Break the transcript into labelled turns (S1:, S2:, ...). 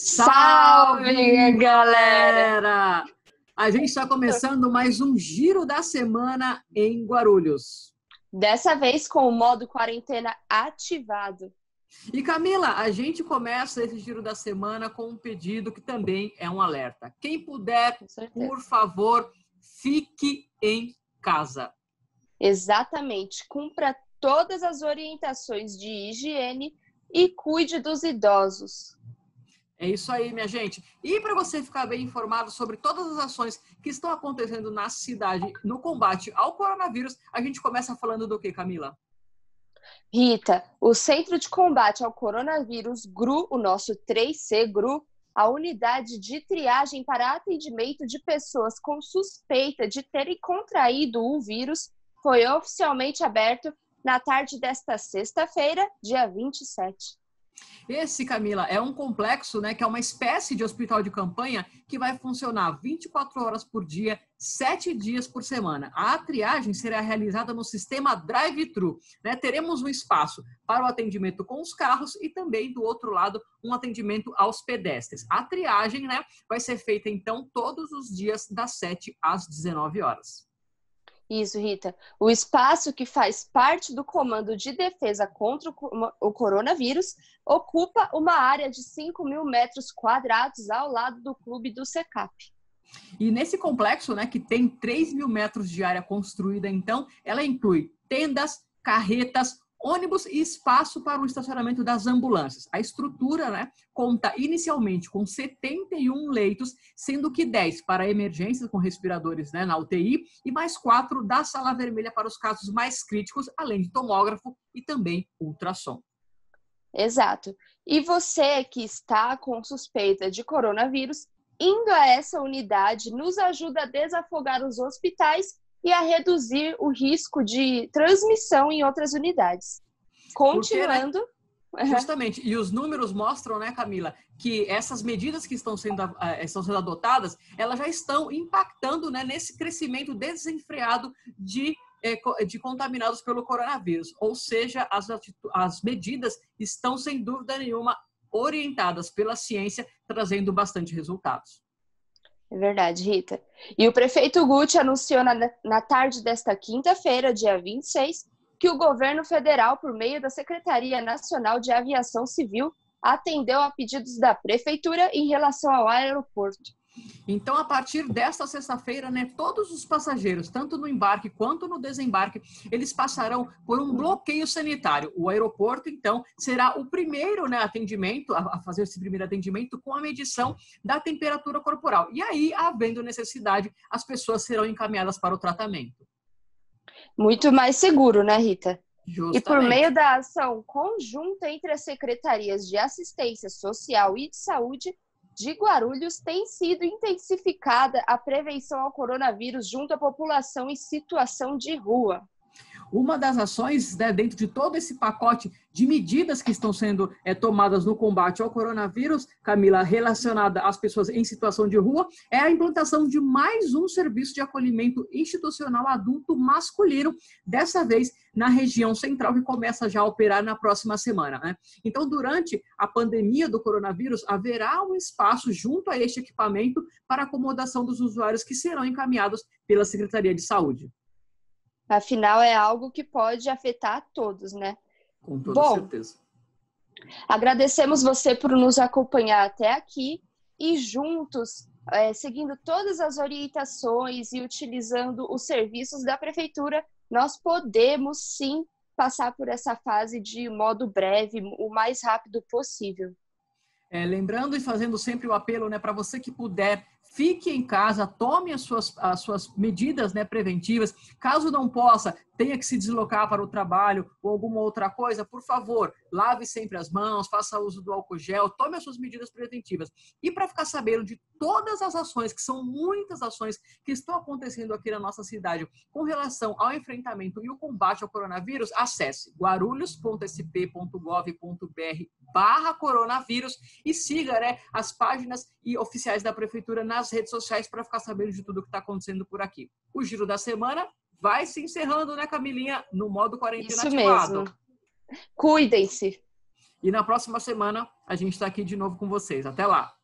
S1: Salve, galera!
S2: galera! A gente está começando mais um Giro da Semana em Guarulhos.
S1: Dessa vez com o modo quarentena ativado.
S2: E Camila, a gente começa esse Giro da Semana com um pedido que também é um alerta. Quem puder, por favor, fique em casa.
S1: Exatamente. Cumpra todas as orientações de higiene e cuide dos idosos.
S2: É isso aí, minha gente. E para você ficar bem informado sobre todas as ações que estão acontecendo na cidade no combate ao coronavírus, a gente começa falando do que, Camila?
S1: Rita, o Centro de Combate ao Coronavírus, GRU, o nosso 3C GRU, a unidade de triagem para atendimento de pessoas com suspeita de terem contraído o vírus, foi oficialmente aberto na tarde desta sexta-feira, dia 27.
S2: Esse, Camila, é um complexo, né, que é uma espécie de hospital de campanha que vai funcionar 24 horas por dia, 7 dias por semana. A triagem será realizada no sistema drive-thru, né? Teremos um espaço para o atendimento com os carros e também, do outro lado, um atendimento aos pedestres. A triagem, né, vai ser feita, então, todos os dias das 7 às 19 horas.
S1: Isso, Rita. O espaço que faz parte do Comando de Defesa contra o Coronavírus ocupa uma área de 5.000 metros quadrados ao lado do Clube do Secap.
S2: E nesse complexo, né, que tem 3.000 metros de área construída, então, ela inclui tendas, carretas, ônibus e espaço para o estacionamento das ambulâncias. A estrutura, né, conta inicialmente com 71 leitos, sendo que 10 para emergências com respiradores, né, na UTI e mais 4 da sala vermelha para os casos mais críticos, além de tomógrafo e também ultrassom.
S1: Exato. E você que está com suspeita de coronavírus, indo a essa unidade nos ajuda a desafogar os hospitais e a reduzir o risco de transmissão em outras unidades. Continuando...
S2: Porque, né, justamente, e os números mostram, né, Camila, que essas medidas que estão sendo adotadas, elas já estão impactando, né, nesse crescimento desenfreado de contaminados pelo coronavírus. Ou seja, as medidas estão, sem dúvida nenhuma, orientadas pela ciência, trazendo bastante resultados.
S1: É verdade, Rita. E o prefeito Guti anunciou na tarde desta quinta-feira, dia 26, que o governo federal, por meio da Secretaria Nacional de Aviação Civil, atendeu a pedidos da prefeitura em relação ao aeroporto.
S2: Então, a partir desta sexta-feira, né, todos os passageiros, tanto no embarque quanto no desembarque, eles passarão por um bloqueio sanitário. O aeroporto, então, será o primeiro, né, atendimento, a fazer esse primeiro atendimento com a medição da temperatura corporal. E aí, havendo necessidade, as pessoas serão encaminhadas para o tratamento.
S1: Muito mais seguro, né, Rita?
S2: Justamente.
S1: E por meio da ação conjunta entre as secretarias de Assistência Social e de Saúde de Guarulhos, tem sido intensificada a prevenção ao coronavírus junto à população em situação de rua.
S2: Uma das ações, né, dentro de todo esse pacote de medidas que estão sendo tomadas no combate ao coronavírus, Camila, relacionada às pessoas em situação de rua, é a implantação de mais um serviço de acolhimento institucional adulto masculino, dessa vez na região central, que começa já a operar na próxima semana, né? Então, durante a pandemia do coronavírus, haverá um espaço junto a este equipamento para acomodação dos usuários que serão encaminhados pela Secretaria de Saúde.
S1: Afinal, é algo que pode afetar a todos, né?
S2: Com toda certeza.
S1: Agradecemos você por nos acompanhar até aqui e juntos, seguindo todas as orientações e utilizando os serviços da Prefeitura, nós podemos sim passar por essa fase de modo breve, o mais rápido possível.
S2: Lembrando e fazendo sempre o apelo, né, para você que puder, fique em casa, tome as suas medidas, né, preventivas. Caso não possa, tenha que se deslocar para o trabalho ou alguma outra coisa, por favor, lave sempre as mãos, faça uso do álcool gel, tome as suas medidas preventivas. E para ficar sabendo de todas as ações, que são muitas ações que estão acontecendo aqui na nossa cidade com relação ao enfrentamento e o combate ao coronavírus, acesse guarulhos.sp.gov.br/coronavírus e siga, né, as páginas e oficiais da Prefeitura nas redes sociais para ficar sabendo de tudo que está acontecendo por aqui. O Giro da Semana vai se encerrando, né, Camilinha, no modo quarentena ativado.
S1: Mesmo. Cuidem-se.
S2: E na próxima semana a gente está aqui de novo com vocês. Até lá.